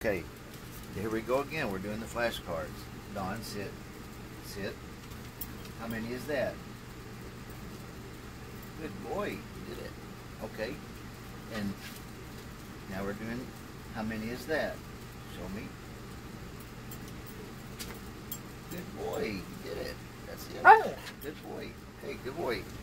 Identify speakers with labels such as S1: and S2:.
S1: Okay, here we go again. We're doing the flashcards. Don, sit. Sit. How many is that? Good boy, you did it. Okay. And now we're doing, how many is that? Show me. Good boy, you did it. That's it. Good boy. Okay, good boy.